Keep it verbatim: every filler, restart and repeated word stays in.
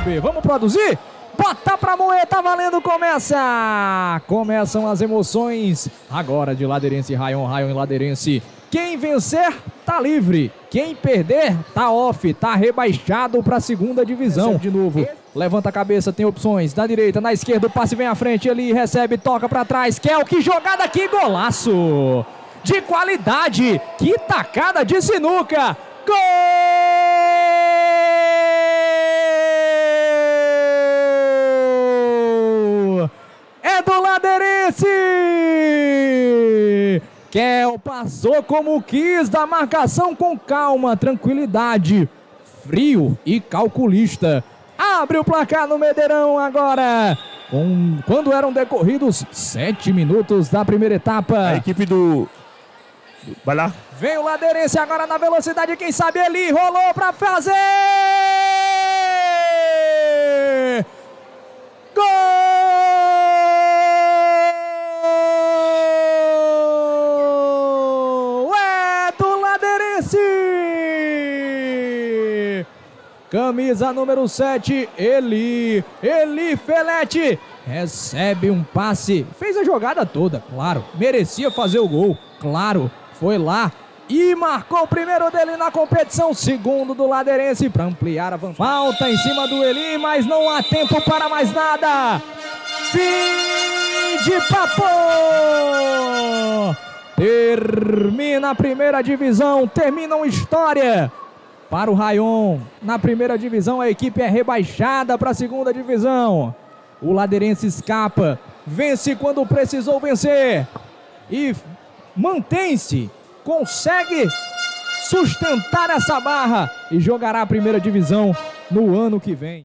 B. Vamos produzir? Bota pra moer, tá valendo, começa! Começam as emoções agora de Ladeirense e Rayon, Rayon e Ladeirense. Quem vencer, tá livre. Quem perder, tá off, tá rebaixado pra segunda divisão. Recebe de novo, levanta a cabeça, tem opções. Na direita, na esquerda, o passe vem à frente, ele recebe, toca pra trás. Kel, que jogada aqui, golaço! De qualidade, que tacada de sinuca! Gol! É do Ladeirense! Kel passou como quis da marcação com calma, tranquilidade, frio e calculista. Abre o placar no Medeirão agora, com, quando eram decorridos sete minutos da primeira etapa. A equipe do... Vai lá. Vem o Ladeirense agora na velocidade, quem sabe ele rolou pra fazer! Gol! É do Ladeirense! Camisa número sete, Eli, Eli Felete, recebe um passe, fez a jogada toda, claro, merecia fazer o gol, claro, foi lá e marcou o primeiro dele na competição, segundo do Ladeirense para ampliar a vantagem. Falta em cima do Eli, mas não há tempo para mais nada. Fim de papo! Termina a primeira divisão, termina uma história para o Rayon. Na primeira divisão a equipe é rebaixada para a segunda divisão. O Ladeirense escapa, vence quando precisou vencer e mantém-se, consegue sustentar essa barra e jogará a primeira divisão no ano que vem.